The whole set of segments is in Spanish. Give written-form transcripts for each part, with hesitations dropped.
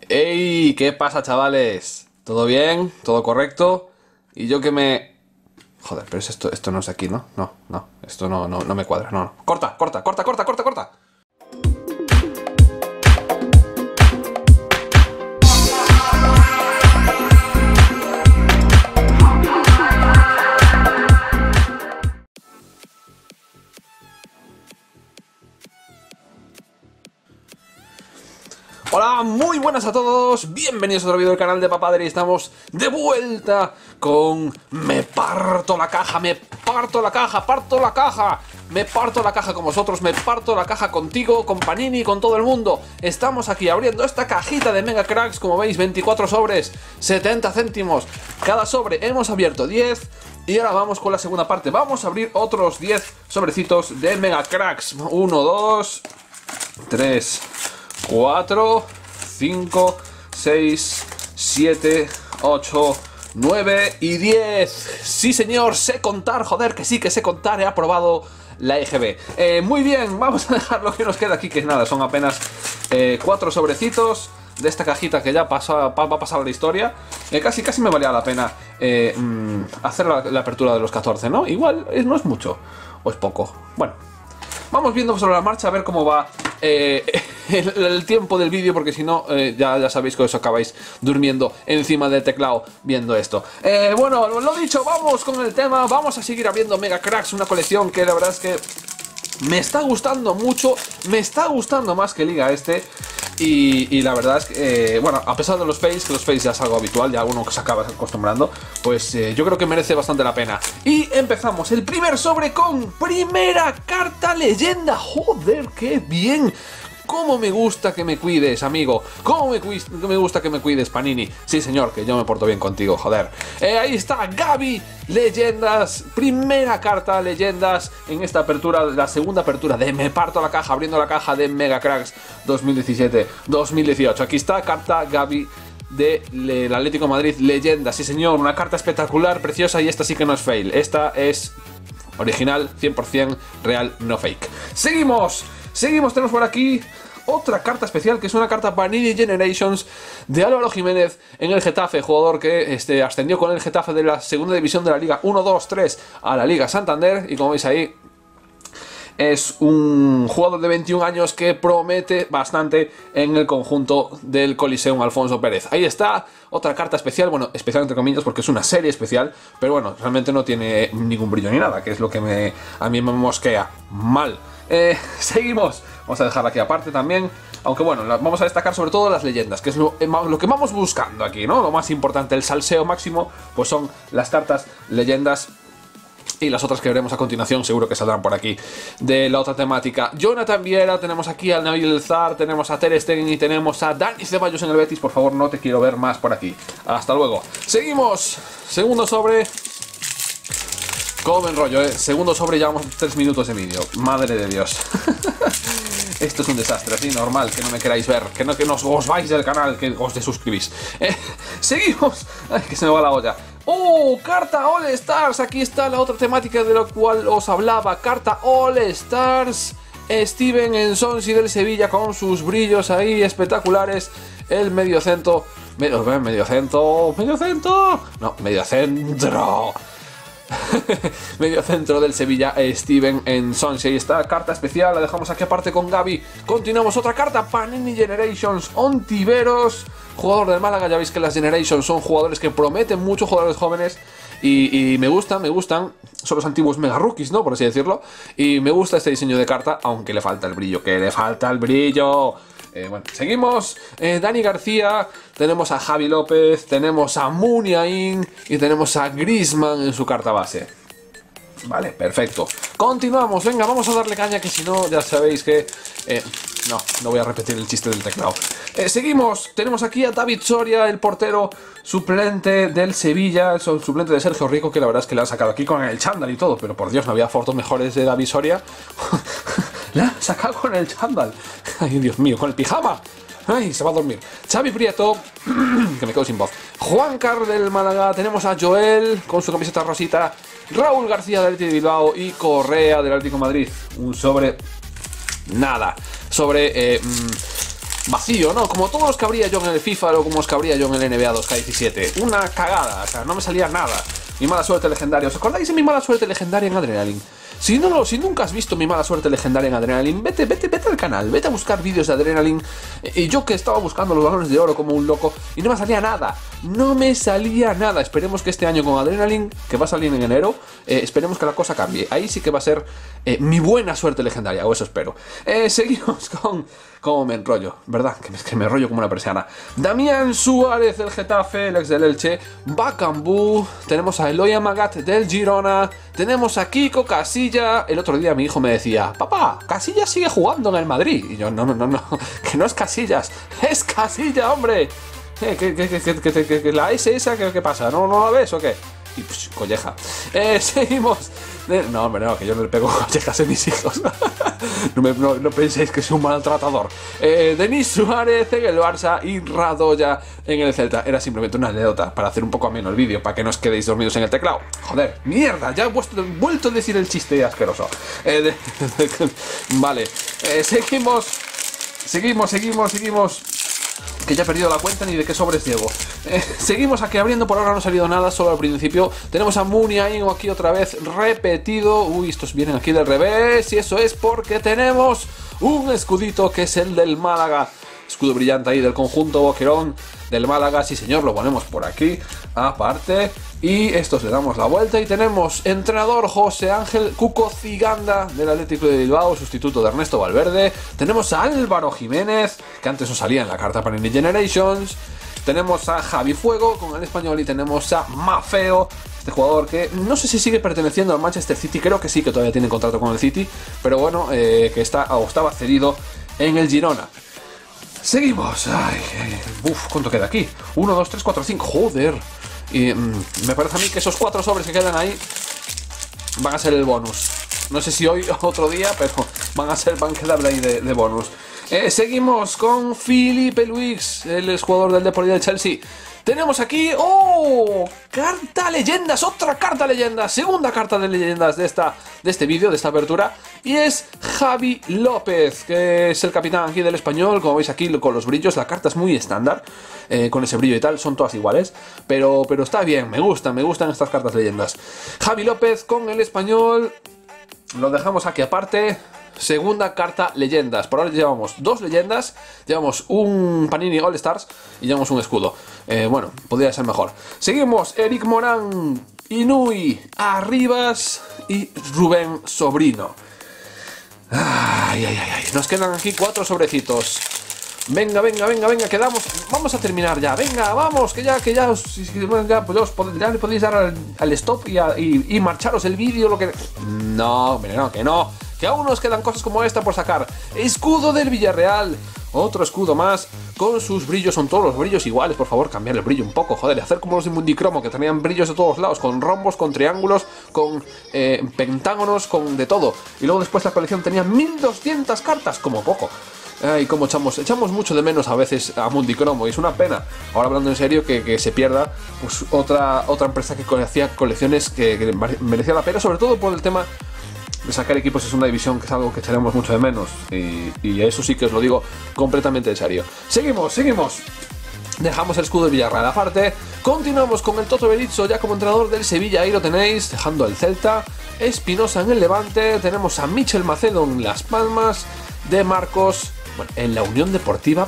¡Ey! ¿Qué pasa, chavales? ¿Todo bien? ¿Todo correcto? Y yo que me... Joder, pero esto no es aquí, ¿no? No, esto no me cuadra, no. ¡Corta! Hola, muy buenas a todos, bienvenidos a otro vídeo del canal de Papadre y estamos de vuelta con... Me parto la caja con vosotros, me parto la caja contigo, con Panini, con todo el mundo. Estamos aquí abriendo esta cajita de Mega Cracks, como veis, 24 sobres, 70 céntimos cada sobre, hemos abierto 10. Y ahora vamos con la segunda parte, vamos a abrir otros 10 sobrecitos de Mega Cracks. 1, 2, 3... 4, 5, 6, 7, 8, 9 y 10. Sí, señor, sé contar, joder, que sí que sé contar, he aprobado la EGB. Muy bien, vamos a dejar lo que nos queda aquí, que nada, son apenas 4 sobrecitos de esta cajita que ya va a pasar a la historia. Casi me valía la pena hacer la apertura de los 14, ¿no? Igual no es mucho, o es poco. Bueno, vamos viendo sobre la marcha a ver cómo va el tiempo del vídeo, porque si no, ya sabéis que os acabáis durmiendo encima del teclado viendo esto. Bueno, lo dicho, vamos con el tema, vamos a seguir abriendo Mega Cracks, una colección que la verdad es que me está gustando mucho, me está gustando más que Liga este. Y la verdad es que, bueno, a pesar de los fails, que los fails ya es algo habitual, ya uno que se acaba acostumbrando, pues yo creo que merece bastante la pena. Y empezamos el primer sobre con primera carta leyenda. ¡Joder, qué bien! ¡Cómo me gusta que me cuides, amigo! ¡Cómo me gusta que me cuides, Panini! Sí, señor, que yo me porto bien contigo, joder. Ahí está, Gaby, leyendas. Primera carta, leyendas, en esta apertura, la segunda apertura de Me Parto la Caja, abriendo la caja de Mega Cracks 2017-2018. Aquí está, carta Gaby del Atlético de Madrid, leyenda. Sí, señor, una carta espectacular, preciosa, y esta sí que no es fail. Esta es original, 100% real, no fake. ¡Seguimos! Tenemos por aquí otra carta especial, que es una carta Panini Generations de Álvaro Jiménez en el Getafe, jugador que ascendió con el Getafe de la segunda división de la Liga 1-2-3 a la Liga Santander, y como veis ahí, es un jugador de 21 años que promete bastante en el conjunto del Coliseum Alfonso Pérez. Ahí está, otra carta especial, bueno, especial entre comillas porque es una serie especial, pero bueno, realmente no tiene ningún brillo ni nada, que es lo que a mí me mosquea mal. Seguimos, vamos a dejar aquí aparte también, aunque bueno, vamos a destacar sobre todo las leyendas, que es lo que vamos buscando aquí, ¿no? Lo más importante, el salseo máximo, pues son las cartas leyendas. Y las otras que veremos a continuación seguro que saldrán por aquí de la otra temática. Jonathan Viera, tenemos aquí al Nabil Zar, tenemos a Ter Stegen y tenemos a Dani Ceballos en el Betis. Por favor, no te quiero ver más por aquí. Hasta luego. Seguimos. Segundo sobre. ¿Cómo me enrollo, Segundo sobre, llevamos 3 minutos de vídeo. Madre de Dios. Esto es un desastre, así normal, que no me queráis ver, que os vais del canal, que os desuscribís. Seguimos. Ay, que se me va la olla. ¡Oh! Carta All Stars. Aquí está la otra temática de la cual os hablaba. Carta All Stars. Steven Nsonsi del Sevilla con sus brillos ahí espectaculares. El mediocentro. Mediocentro del Sevilla, Steven Nsonsi. Ahí está, carta especial, la dejamos aquí aparte con Gaby. Continuamos, otra carta, Panini Generations, Ontiveros, jugador del Málaga. Ya veis que las Generations son jugadores que prometen mucho, jugadores jóvenes. Y me gustan, son los antiguos Mega Rookies, ¿no? Por así decirlo. Y me gusta este diseño de carta, aunque le falta el brillo, bueno, seguimos. Dani García, tenemos a Javi López, tenemos a Muniain y tenemos a Griezmann en su carta base. Vale, perfecto. Continuamos, venga, vamos a darle caña, que si no, ya sabéis que... no voy a repetir el chiste del teclado. Seguimos, tenemos aquí a David Soria, el portero suplente del Sevilla, el suplente de Sergio Rico, que la verdad es que le han sacado aquí con el chándal y todo, pero por Dios, no había fotos mejores de David Soria. La han sacado con el chándal. Ay, Dios mío, con el pijama. Ay, se va a dormir. Xavi Prieto, que me quedo sin voz. Juan Carlos del Málaga, tenemos a Joel con su camiseta rosita, Raúl García del Athletic de Bilbao y Correa del Atlético de Madrid. Un sobre... nada. Sobre... vacío, ¿no? Como todos los que habría yo en el FIFA o como los que habría yo en el NBA 2K17. Una cagada, o sea, no me salía nada. Mi mala suerte legendaria. ¿Os acordáis de mi mala suerte legendaria en Adrenaline? Si nunca has visto mi mala suerte legendaria en Adrenaline, vete al canal, vete a buscar vídeos de Adrenaline. Y yo que estaba buscando los balones de oro como un loco y no me salía nada. No me salía nada. Esperemos que este año con Adrenaline, que va a salir en enero, esperemos que la cosa cambie. Ahí sí que va a ser mi buena suerte legendaria, o eso espero. Seguimos con... ¿Cómo me enrollo? ¿Verdad? Que me enrollo como una persiana. Damián Suárez del Getafe, el ex del Elche. Bakambu. Tenemos a Eloy Amagat del Girona. Tenemos a Kiko Casilla. El otro día mi hijo me decía: papá, Casillas sigue jugando en el Madrid. Y yo, no, que no es Casillas, es Casilla, hombre. Que la S esa, ¿qué pasa? ¿No la ves o qué? Y pues, colleja. Seguimos. No, hombre, no, que yo no le pego collejas a mis hijos. No penséis que soy un maltratador. Denis Suárez en el Barça y Radoya en el Celta. Era simplemente una anécdota para hacer un poco ameno el vídeo, para que no os quedéis dormidos en el teclado. Joder, mierda, ya he vuelto a decir el chiste asqueroso. Vale, seguimos. Que ya he perdido la cuenta ni de qué sobres llevo. Seguimos aquí abriendo, por ahora no ha salido nada, solo al principio. Tenemos a Muniain aquí otra vez repetido. Uy, estos vienen aquí del revés. Y eso es porque tenemos un escudito que es el del Málaga. Escudo brillante ahí del conjunto Boquerón del Málaga, sí señor, lo ponemos por aquí aparte y estos le damos la vuelta y tenemos entrenador José Ángel Cuco Ciganda del Atlético de Bilbao, sustituto de Ernesto Valverde. Tenemos a Álvaro Jiménez, que antes no salía en la carta para Indie Generations. Tenemos a Javi Fuego con el Español y tenemos a Mafeo, este jugador que no sé si sigue perteneciendo al Manchester City, creo que sí, que todavía tiene contrato con el City, pero bueno, que estaba cedido en el Girona. Seguimos. ¿Cuánto queda aquí? 1, 2, 3, 4, 5. Joder. Y me parece a mí que esos 4 sobres que quedan ahí van a ser el bonus. No sé si hoy o otro día, pero van a quedar ahí de bonus. Seguimos con Filipe Luis, el jugador del Deportivo del Chelsea. Tenemos aquí, carta leyendas, otra carta leyendas, segunda carta de leyendas de este vídeo, de esta apertura, y es Javi López, que es el capitán aquí del Español. Como veis aquí con los brillos, la carta es muy estándar, con ese brillo y tal, son todas iguales, pero está bien, me gustan estas cartas leyendas. Javi López con el Español, lo dejamos aquí aparte. Segunda carta leyendas. Por ahora llevamos 2 leyendas, llevamos un Panini All Stars y llevamos un escudo. Bueno, podría ser mejor. Seguimos, Eric Morán, Inui, Arribas y Rubén Sobrino. Nos quedan aquí 4 sobrecitos. Venga, quedamos. Vamos a terminar ya. Venga, vamos, que ya le podéis dar al stop y marcharos el vídeo, lo que... No, hombre, no, que no. Que aún nos quedan cosas como esta por sacar. Escudo del Villarreal. Otro escudo más con sus brillos. Son todos los brillos iguales. Por favor, cambiar el brillo un poco, joder. Hacer como los de Mundicromo, que tenían brillos de todos lados. Con rombos, con triángulos, con pentágonos, con de todo. Y luego después la colección tenía 1200 cartas, como poco. Y como echamos mucho de menos a veces a Mundicromo, y es una pena. Ahora hablando en serio, que se pierda pues otra empresa que hacía colecciones que merecía la pena, sobre todo por el tema de sacar equipos en segunda división, que es algo que echaremos mucho de menos, y eso sí que os lo digo completamente en serio. Seguimos. Dejamos el escudo de Villarreal aparte. Continuamos con el Toto Berizzo ya como entrenador del Sevilla, ahí lo tenéis, dejando el Celta. Espinosa en el Levante. Tenemos a Michel Macedo en Las Palmas. De Marcos, bueno, en la Unión Deportiva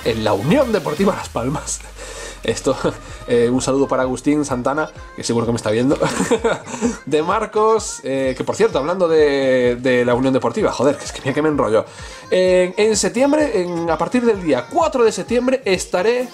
Las Palmas. Esto, un saludo para Agustín Santana, que seguro que me está viendo. De Marcos, que por cierto, hablando de la Unión Deportiva, joder, que es que mira que me enrollo. En septiembre, a partir del día 4 de septiembre, estaré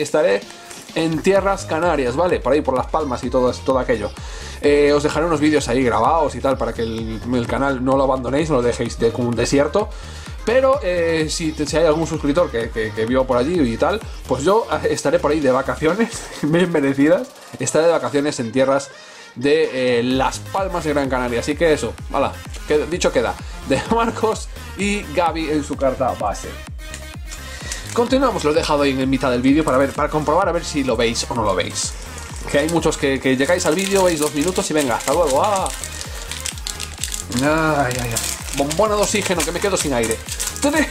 en Tierras Canarias, ¿vale? Por ahí, por Las Palmas y todo aquello. Os dejaré unos vídeos ahí grabados y tal, para que el canal no lo abandonéis, no lo dejéis como un desierto. Pero si hay algún suscriptor que viva por allí y tal, pues yo estaré por ahí de vacaciones, bien merecidas. Estaré de vacaciones en tierras de Las Palmas de Gran Canaria. Así que eso, hala, dicho queda. De Marcos y Gaby en su carta base. Continuamos, lo he dejado ahí en mitad del vídeo para comprobar a ver si lo veis o no lo veis. Que hay muchos que llegáis al vídeo, veis 2 minutos y venga, hasta luego. Bombona de oxígeno, que me quedo sin aire. 3,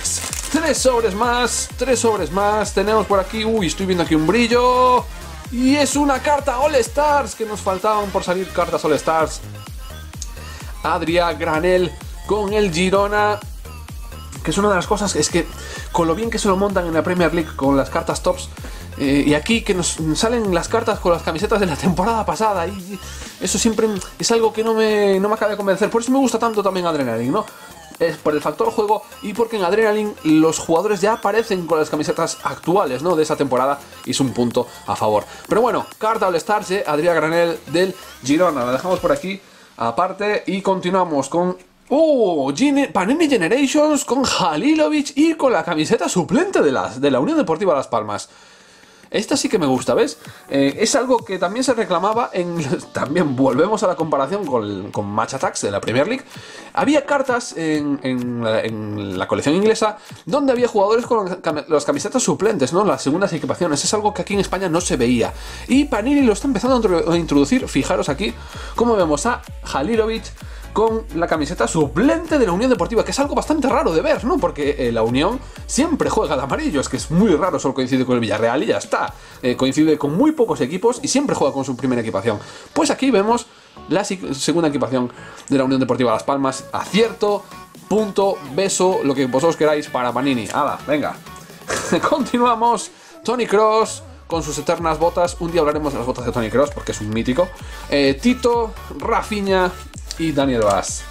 3 sobres más, 3 sobres más. Tenemos por aquí, uy, estoy viendo aquí un brillo. Y es una carta All Stars, que nos faltaban por salir cartas All Stars. Adrià Granel con el Girona, que es una de las cosas, es que con lo bien que se lo montan en la Premier League con las cartas tops, y aquí que nos salen las cartas con las camisetas de la temporada pasada, y eso siempre es algo que no me acaba de convencer. Por eso me gusta tanto también Adrenaline, ¿no? Es por el factor juego y porque en Adrenaline los jugadores ya aparecen con las camisetas actuales, ¿no?, de esa temporada, y es un punto a favor. Pero bueno, carta All Stars de Adrià Granel del Girona, la dejamos por aquí aparte y continuamos con Panini Generations con Halilovic y con la camiseta suplente de la Unión Deportiva Las Palmas. Esta sí que me gusta, ¿ves? Es algo que también se reclamaba también volvemos a la comparación con Match Attax de la Premier League. Había cartas en la colección inglesa donde había jugadores con las camisetas suplentes, ¿no? Las segundas equipaciones. Es algo que aquí en España no se veía. Y Panini lo está empezando a introducir. Fijaros aquí cómo vemos a Halilovic con la camiseta suplente de la Unión Deportiva, que es algo bastante raro de ver, ¿no? Porque la Unión siempre juega de amarillo, es que es muy raro, solo coincide con el Villarreal y ya está. Coincide con muy pocos equipos y siempre juega con su primera equipación. Pues aquí vemos la segunda equipación de la Unión Deportiva Las Palmas. Acierto, punto, beso, lo que vosotros queráis para Panini. ¡Hala, venga! Continuamos. Toni Kroos con sus eternas botas. Un día hablaremos de las botas de Toni Kroos porque es un mítico. Tito, Rafinha y Daniel Vaz.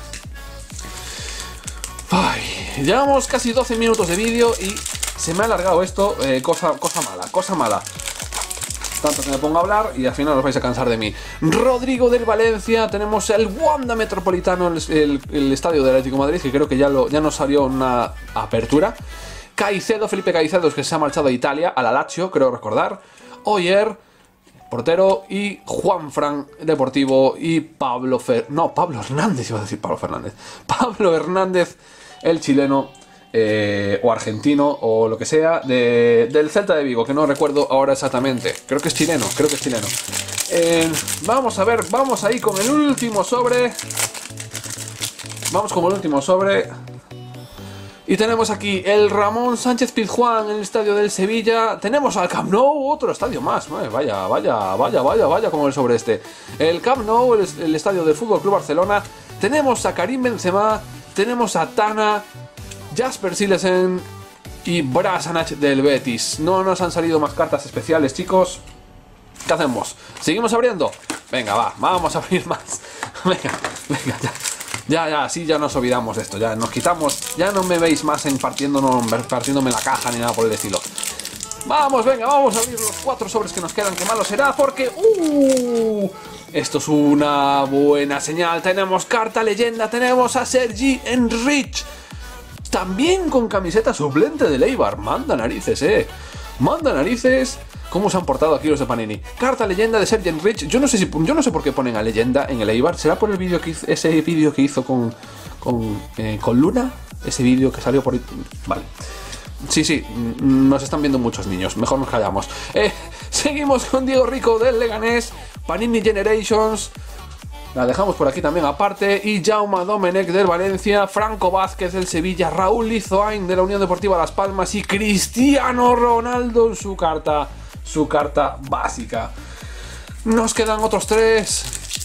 Ay, llevamos casi 12 minutos de vídeo y se me ha alargado esto, cosa mala. Tanto que me pongo a hablar y al final os vais a cansar de mí. Rodrigo del Valencia, tenemos el Wanda Metropolitano, el estadio del Atlético de Madrid, que creo que ya nos salió una apertura. Caicedo, Felipe Caicedo, que se ha marchado a Italia, a la Lazio, creo recordar. Oyer, portero, y Juanfran, deportivo, y Pablo Hernández, iba a decir Pablo Fernández. Pablo Hernández, el chileno, o argentino, o lo que sea, del Celta de Vigo, que no recuerdo ahora exactamente. Creo que es chileno. Vamos a ver, vamos ahí con el último sobre. Vamos con el último sobre. Y tenemos aquí el Ramón Sánchez Pizjuán en el estadio del Sevilla. Tenemos al Camp Nou, otro estadio más. Vaya como el sobre este. El Camp Nou, el estadio del Fútbol Club Barcelona. Tenemos a Karim Benzema, tenemos a Tana, Jasper Silesen y Brasanac del Betis. No nos han salido más cartas especiales, chicos. ¿Qué hacemos? ¿Seguimos abriendo? Venga, vamos a abrir más. Venga, ya. Así ya nos olvidamos de esto, ya nos quitamos, ya no me veis más partiéndome la caja ni nada por el estilo. Vamos a abrir los 4 sobres que nos quedan, que malo será, porque esto es una buena señal. Tenemos carta leyenda, tenemos a Sergi Enrich, también con camiseta suplente de Eibar. Manda narices, manda narices. ¿Cómo se han portado aquí los de Panini? Carta leyenda de Sergi Enrich. Yo no sé por qué ponen a leyenda en el Eibar. ¿Será por el vídeo que hizo, ese vídeo que hizo con Luna? Ese vídeo que salió por... Vale. Sí, nos están viendo muchos niños. Mejor nos callamos. Seguimos con Diego Rico del Leganés. Panini Generations. La dejamos por aquí también aparte. Y Jaume Domenech del Valencia. Franco Vázquez del Sevilla. Raúl Lizoain de la Unión Deportiva Las Palmas. Y Cristiano Ronaldo en su carta básica. Nos quedan otros 3.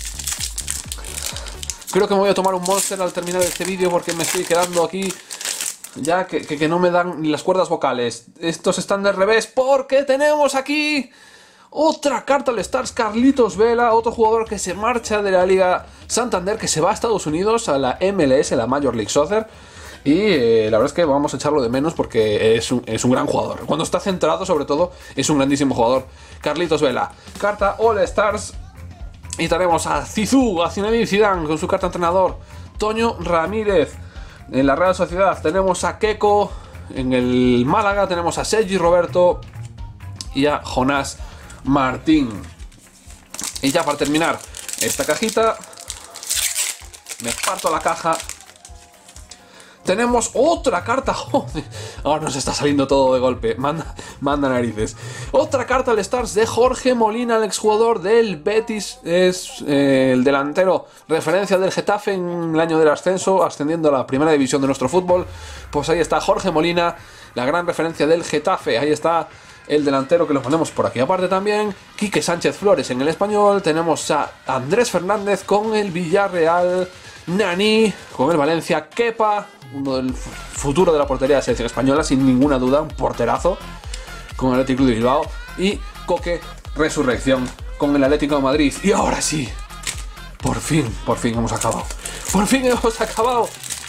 Creo que me voy a tomar un Monster al terminar este vídeo porque me estoy quedando aquí ya que no me dan ni las cuerdas vocales. Estos están de revés porque tenemos aquí otra carta All Stars. Carlitos Vela, otro jugador que se marcha de la Liga Santander, que se va a Estados Unidos, a la MLS, la Major League Soccer. Y la verdad es que vamos a echarlo de menos porque es un gran jugador. Cuando está centrado, sobre todo, es un grandísimo jugador. Carlitos Vela. Carta All Stars. Y tenemos a Zizou, a Zinedine Zidane con su carta entrenador. Toño Ramírez. En la Real Sociedad tenemos a Keco. En el Málaga tenemos a Sergi Roberto y a Jonás Martín. Y ya para terminar esta cajita, me parto la caja. Tenemos otra carta, joder, ahora nos está saliendo todo de golpe, manda narices. Otra carta al Stars de Jorge Molina, el exjugador del Betis, es el delantero, referencia del Getafe en el año del ascenso, ascendiendo a la primera división de nuestro fútbol. Pues ahí está Jorge Molina, la gran referencia del Getafe, ahí está el delantero que lo ponemos por aquí. Aparte también, Quique Sánchez Flores en el Español, tenemos a Andrés Fernández con el Villarreal, Nani con el Valencia, Kepa, uno del futuro de la portería de la selección española, sin ninguna duda, un porterazo con el Athletic Club de Bilbao, y Coque Resurrección con el Atlético de Madrid. Y ahora sí, por fin hemos acabado. Por fin hemos acabado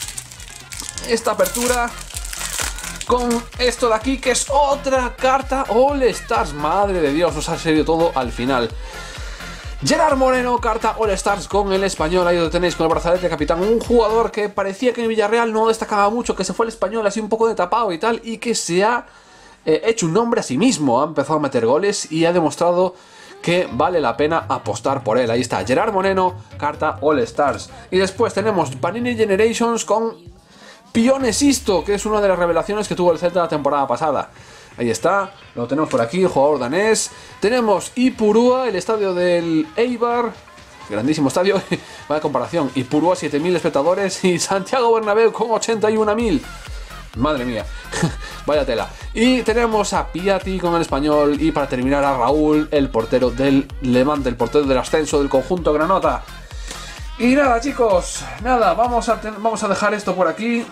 esta apertura con esto de aquí, que es otra carta All Stars. Madre de Dios, nos ha salido todo al final. Gerard Moreno, carta All Stars con el Español, ahí lo tenéis con el brazalete de capitán, un jugador que parecía que en Villarreal no destacaba mucho, que se fue al Español así un poco de tapado y tal, y que se ha hecho un nombre a sí mismo, ha empezado a meter goles y ha demostrado que vale la pena apostar por él. Ahí está, Gerard Moreno, carta All Stars. Y después tenemos Panini Generations con Pione Sisto, que es una de las revelaciones que tuvo el Celta la temporada pasada. Ahí está, lo tenemos por aquí, el jugador danés. Tenemos Ipurúa, el estadio del Eibar, grandísimo estadio, vaya comparación. Ipurúa, 7.000 espectadores, y Santiago Bernabéu con 81.000. Madre mía, vaya tela. Y tenemos a Piatti con el Español, y para terminar a Raúl, el portero del Levante, el portero del ascenso del conjunto granota. Y nada, chicos, nada, vamos a dejar esto por aquí.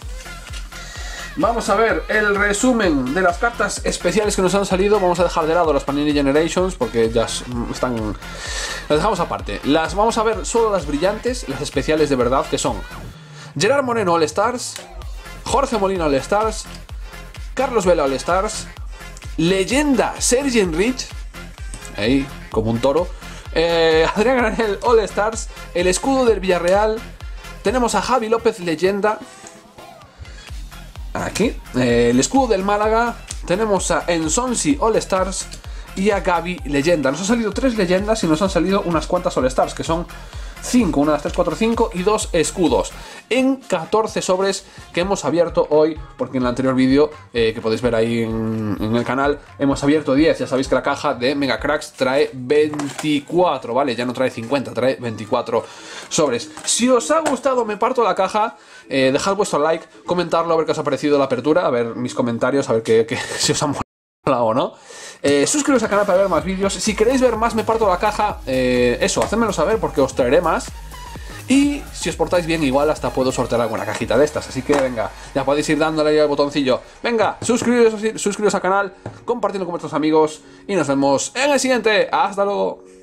Vamos a ver el resumen de las cartas especiales que nos han salido. Vamos a dejar de lado las Panini Generations porque ya están... Las dejamos aparte. Vamos a ver solo las brillantes, las especiales de verdad, que son Gerard Moreno All Stars, Jorge Molina All Stars, Carlos Vela All Stars, Leyenda Sergi Enrich, ahí como un toro, Adrián Granel All Stars, el escudo del Villarreal, tenemos a Javi López Leyenda, aquí, el escudo del Málaga, tenemos a Ensonsi All Stars y a Gaby Leyenda. Nos han salido 3 leyendas y nos han salido unas cuantas All Stars, que son 5, 1, 2, 3, 4, 5 y 2 escudos en 14 sobres que hemos abierto hoy, porque en el anterior vídeo que podéis ver ahí en el canal hemos abierto 10. Ya sabéis que la caja de Mega Cracks trae 24, ¿vale? Ya no trae 50, trae 24 sobres. Si os ha gustado Me Parto la Caja, dejad vuestro like, comentarlo, a ver qué os ha parecido la apertura, a ver mis comentarios, a ver si os ha molado o no. Suscribiros al canal para ver más vídeos. Si queréis ver más Me Parto la Caja, eso, hacedmelo saber porque os traeré más. Y si os portáis bien, igual hasta puedo sortear alguna cajita de estas. Así que venga, ya podéis ir dándole ahí al botoncillo. Venga, suscribiros al canal, compartidlo con vuestros amigos y nos vemos en el siguiente. ¡Hasta luego!